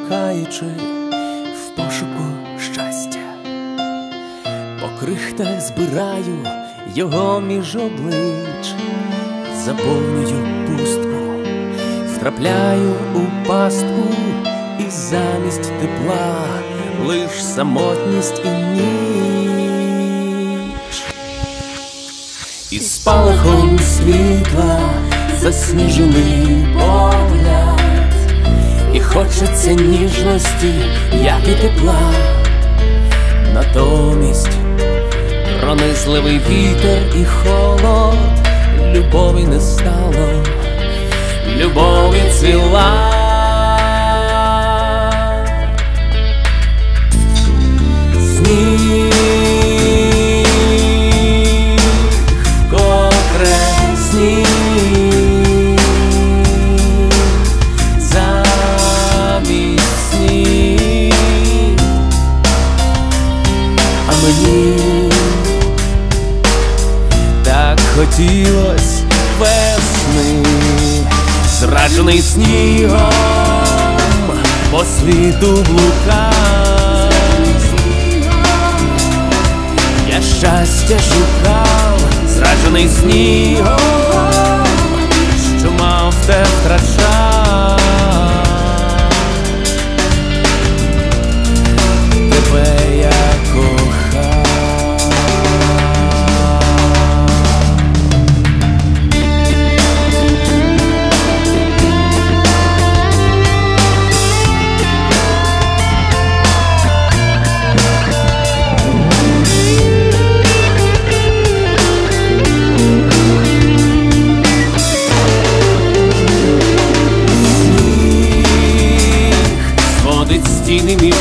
шукаючи в пошуку щастя. По крихтах збираю його між облич, заповнюю пустку, втрапляю у пастку, і замість тепла лиш самотність і ніч. І спалахом світла засніжений погляд, і хочеться ніжності, як і тепла. Натомість пронизливий вітер і холод, любові не стало, любові ціла. Сніг, вкотре сніг, замість сніг, а мені так хотілось весни, зраджений снігом, по світу блукав. Я щастя шукав, зраджений снігом, що мав, те втрачав. Тебе я кохав. Стіни між